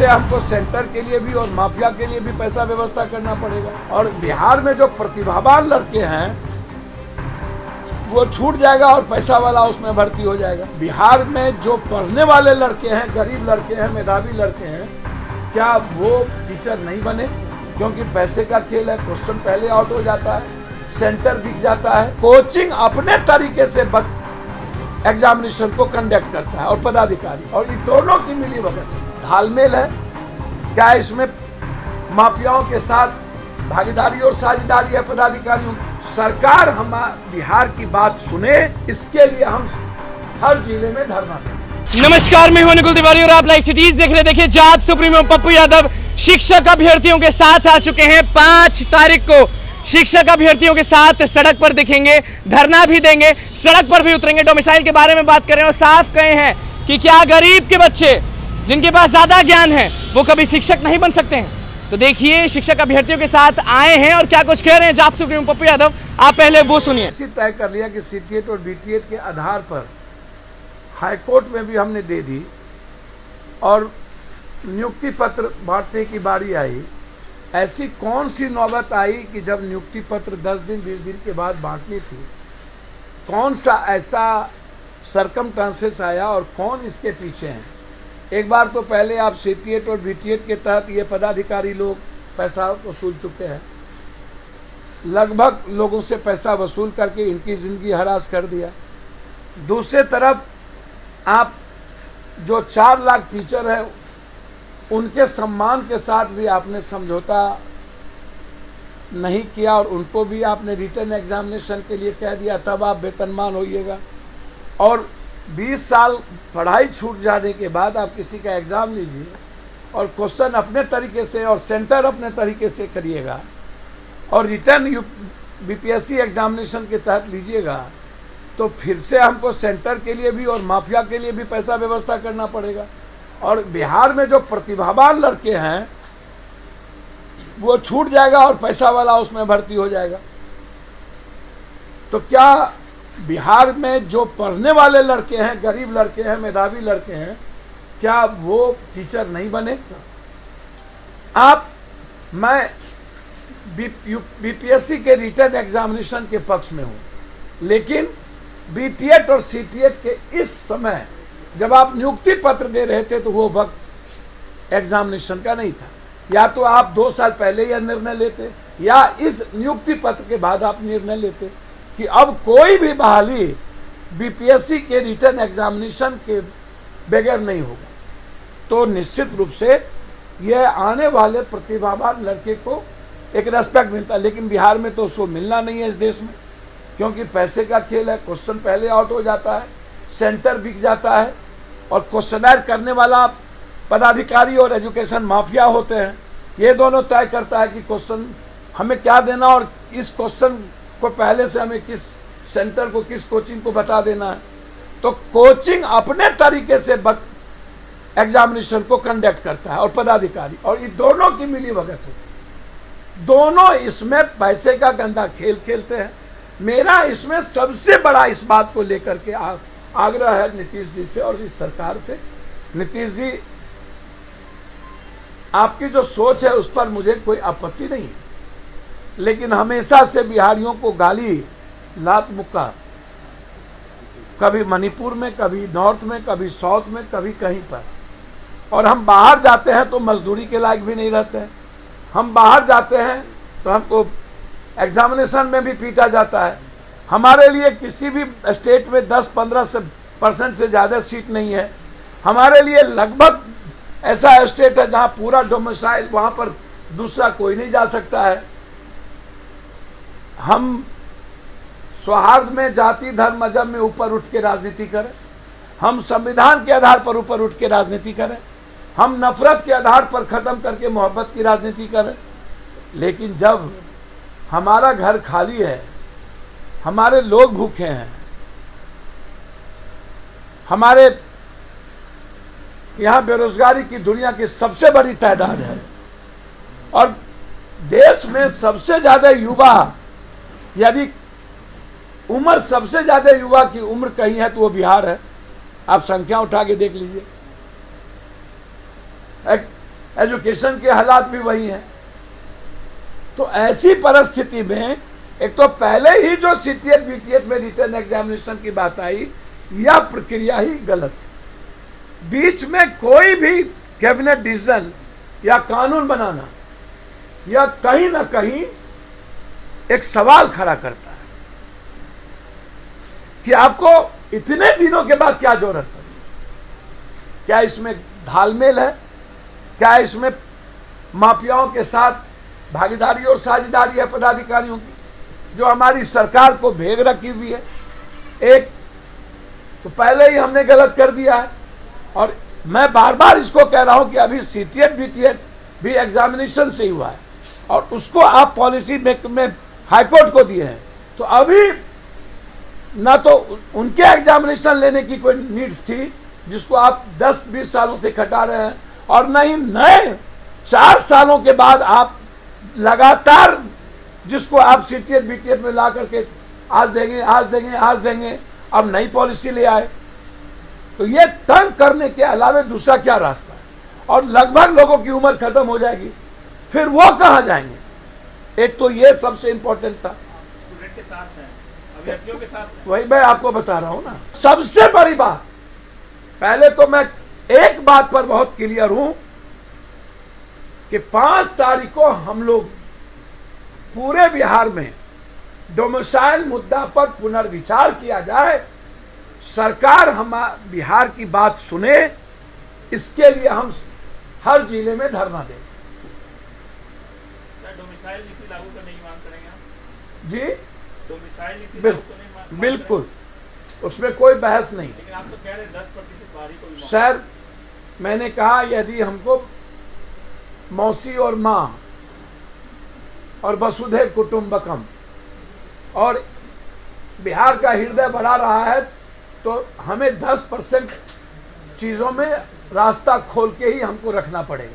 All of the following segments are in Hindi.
से हमको सेंटर के लिए भी और माफिया के लिए भी पैसा व्यवस्था करना पड़ेगा। और बिहार में जो प्रतिभावान लड़के हैं वो छूट जाएगा और पैसा वाला उसमें भर्ती हो जाएगा। बिहार में जो पढ़ने वाले लड़के हैं, गरीब लड़के हैं, मेधावी लड़के हैं, क्या वो टीचर नहीं बने? क्योंकि पैसे का खेल है, क्वेश्चन पहले आउट हो जाता है, सेंटर बिक जाता है। कोचिंग अपने तरीके से एग्जामिनेशन को कंडक्ट करता है और पदाधिकारी, और इन दोनों की मिलीभगत घालमेल है। क्या इसमें माफियाओं के साथ भागीदारी और साझेदारी है पदाधिकारियों? सरकार हम बिहार की बात सुने, इसके लिए हम हर जिले में धरना देंगे। नमस्कार, मैं हूं अनुकुल तिवारी और आप लाइव सिटीज देख रहे। देखिए, जाट सुप्रीमो पप्पू यादव शिक्षक अभ्यर्थियों के साथ आ चुके हैं। 5 तारीख को शिक्षक अभ्यर्थियों के साथ सड़क पर दिखेंगे, धरना भी देंगे, सड़क पर भी उतरेंगे। डोमिसाइल के बारे में बात कर रहे हैं और साफ कहे हैं कि क्या गरीब के बच्चे जिनके पास ज्यादा ज्ञान है वो कभी शिक्षक नहीं बन सकते हैं? तो देखिए, शिक्षक अभ्यर्थियों के साथ आए हैं और क्या कुछ कह रहे हैं जाट सुप्रीमो पप्पू यादव, आप पहले वो सुनिए। तय कर लिया कि सीटीएट और बीटीएट के आधार पर हाईकोर्ट में भी हमने दे दी और नियुक्ति पत्र बांटने की बारी आई। ऐसी कौन सी नौबत आई कि जब नियुक्ति पत्र 10 दिन 20 दिन के बाद बांटनी थी? कौन सा ऐसा सरकमस्टांसेस आया और कौन इसके पीछे हैं? एक बार तो पहले आप सीटीएट और बीटीएट के तहत ये पदाधिकारी लोग पैसा वसूल चुके हैं, लगभग लोगों से पैसा वसूल करके इनकी ज़िंदगी हरास कर दिया। दूसरे तरफ आप जो 4 लाख टीचर हैं उनके सम्मान के साथ भी आपने समझौता नहीं किया और उनको भी आपने रिटर्न एग्जामिनेशन के लिए कह दिया, तब आप वेतनमान होइएगा। और 20 साल पढ़ाई छूट जाने के बाद आप किसी का एग्ज़ाम लीजिए और क्वेश्चन अपने तरीके से और सेंटर अपने तरीके से करिएगा और रिटर्न बीपीएससी एग्जामिनेशन के तहत लीजिएगा, तो फिर से हमको सेंटर के लिए भी और माफिया के लिए भी पैसा व्यवस्था करना पड़ेगा। और बिहार में जो प्रतिभावान लड़के हैं वो छूट जाएगा और पैसा वाला उसमें भर्ती हो जाएगा। तो क्या बिहार में जो पढ़ने वाले लड़के हैं, गरीब लड़के हैं, मेधावी लड़के हैं, क्या वो टीचर नहीं बने? मैं बीपीएससी के रिटर्न एग्जामिनेशन के पक्ष में हूँ, लेकिन बीटीएट और सीटीएट के इस समय जब आप नियुक्ति पत्र दे रहे थे तो वो वक्त एग्जामिनेशन का नहीं था। या तो आप 2 साल पहले यह निर्णय लेते या इस नियुक्ति पत्र के बाद आप निर्णय लेते कि अब कोई भी बहाली बीपीएससी के रिटर्न एग्जामिनेशन के बगैर नहीं होगा, तो निश्चित रूप से यह आने वाले प्रतिभावान लड़के को एक रेस्पेक्ट मिलता है। लेकिन बिहार में तो उसको मिलना नहीं है इस देश में, क्योंकि पैसे का खेल है, क्वेश्चन पहले आउट हो जाता है, सेंटर बिक जाता है और क्वेश्चनर करने वाला पदाधिकारी और एजुकेशन माफिया होते हैं। ये दोनों तय करता है कि क्वेश्चन हमें क्या देना और इस क्वेश्चन को पहले से हमें किस सेंटर को, किस कोचिंग को बता देना है। तो कोचिंग अपने तरीके से एग्जामिनेशन को कंडक्ट करता है और पदाधिकारी, और इन दोनों की मिलीभगत हो। दोनों इसमें पैसे का गंदा खेल खेलते हैं। मेरा इसमें सबसे बड़ा इस बात को लेकर के आग्रह है नीतीश जी से और इस सरकार से। नीतीश जी, आपकी जो सोच है उस पर मुझे कोई आपत्ति नहीं है, लेकिन हमेशा से बिहारियों को गाली, लात मुक्का, कभी मणिपुर में, कभी नॉर्थ में, कभी साउथ में, कभी कहीं पर, और हम बाहर जाते हैं तो मजदूरी के लायक भी नहीं रहते हैं। हम बाहर जाते हैं तो हमको एग्जामिनेशन में भी पीटा जाता है। हमारे लिए किसी भी स्टेट में 10-15% से ज़्यादा सीट नहीं है। हमारे लिए लगभग ऐसा स्टेट है जहाँ पूरा डोमिसाइल, वहाँ पर दूसरा कोई नहीं जा सकता है। हम सौहार्द में जाति, धर्म, मजहब में ऊपर उठ के राजनीति करें, हम संविधान के आधार पर ऊपर उठ के राजनीति करें, हम नफरत के आधार पर ख़त्म करके मोहब्बत की राजनीति करें। लेकिन जब हमारा घर खाली है, हमारे लोग भूखे हैं, हमारे यहाँ बेरोजगारी की दुनिया की सबसे बड़ी तादाद है और देश में सबसे ज़्यादा युवा, यदि उम्र सबसे ज़्यादा युवा की उम्र कहीं है तो वो बिहार है। आप संख्या उठा के देख लीजिए। एजुकेशन के हालात भी वही हैं। तो ऐसी परिस्थिति में एक तो पहले ही जो सीटीएट बीटीएट में रिटर्न एग्जामिनेशन की बात आई, यह प्रक्रिया ही गलत। बीच में कोई भी कैबिनेट डिसीजन या कानून बनाना या कहीं ना कहीं एक सवाल खड़ा करता है कि आपको इतने दिनों के बाद क्या जरूरत पड़ी। क्या इसमें ढालमेल है? क्या इसमें माफियाओं के साथ भागीदारी और साझेदारी है पदाधिकारियों की, जो हमारी सरकार को भेग रखी हुई है? एक तो पहले ही हमने गलत कर दिया है, और मैं बार बार इसको कह रहा हूं कि अभी सीटीएट बीटीएट भी एग्जामिनेशन से ही हुआ है और उसको आप पॉलिसी में हाईकोर्ट को दिए हैं। तो अभी ना तो उनके एग्जामिनेशन लेने की कोई नीड्स थी जिसको आप 10-20 सालों से खटा रहे हैं, और न ही नए 4 सालों के बाद आप लगातार जिसको आप सीटीएट बीटीएट में ला करके आज देंगे आज देंगे आज देंगे, अब नई पॉलिसी ले आए। तो ये तंग करने के अलावा दूसरा क्या रास्ता है? और लगभग लोगों की उम्र खत्म हो जाएगी, फिर वो कहाँ जाएंगे? एक तो ये सबसे इंपॉर्टेंट था। स्टूडेंट के साथ हैं, अभ्यर्थियों के साथ। वही मैं आपको बता रहा हूं ना। सबसे बड़ी बात, पहले तो मैं एक बात पर बहुत क्लियर हूं कि 5 तारीख को हम लोग पूरे बिहार में डोमिसाइल मुद्दा पर पुनर्विचार किया जाए, सरकार हम बिहार की बात सुने, इसके लिए हम हर जिले में धरना दें। डोमिसाइल नीति लागू करने की मांग करेंगे आप? जी, डोमिसाइल नीति बिल्कुल, उसमें कोई बहस नहीं। लेकिन आप तो कह रहे हैं 10% बारी को। सर, मैंने कहा यदि हमको मौसी और माँ और वसुधैव कुटुंबकम और बिहार का हृदय बढ़ा रहा है, तो हमें 10% चीज़ों में रास्ता खोल के ही हमको रखना पड़ेगा।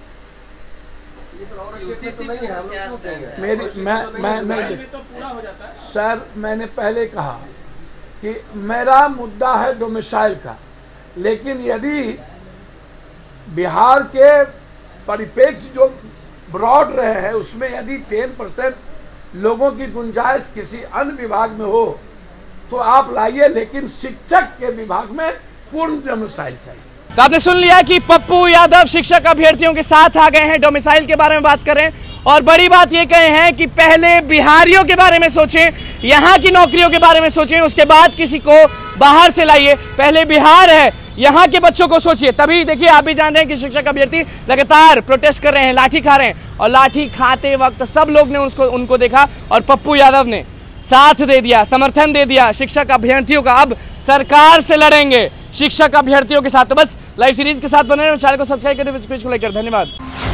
मैं नहीं तो पूरा हो जाता है। सर, मैंने पहले कहा कि मेरा मुद्दा है डोमिसाइल का, लेकिन यदि बिहार के परिप्रेक्ष्य जो ब्रॉड रहे हैं उसमें यदि 10% लोगों की गुंजाइश किसी अन्य विभाग में हो तो आप लाइए, लेकिन शिक्षक के विभाग में पूर्ण डोमिसाइल चाहिए। तो आपने सुन लिया कि पप्पू यादव शिक्षक अभ्यर्थियों के साथ आ गए हैं, डोमिसाइल के बारे में बात करें, और बड़ी बात ये कहे हैं कि पहले बिहारियों के बारे में सोचें, यहाँ की नौकरियों के बारे में सोचें, उसके बाद किसी को बाहर से लाइए। पहले बिहार है, यहाँ के बच्चों को सोचिए। तभी देखिए, आप भी जान रहे हैं कि शिक्षक अभ्यर्थी लगातार प्रोटेस्ट कर रहे हैं, लाठी खा रहे हैं, और लाठी खाते वक्त सब लोग ने उनको देखा और पप्पू यादव ने साथ दे दिया, समर्थन दे दिया शिक्षक अभ्यर्थियों का। अब सरकार से लड़ेंगे शिक्षक अभ्यर्थियों के साथ। तो बस लाइव सीरीज के साथ बने रहें, चैनल को सब्सक्राइब करें, इस पेज को लाइक करें। धन्यवाद।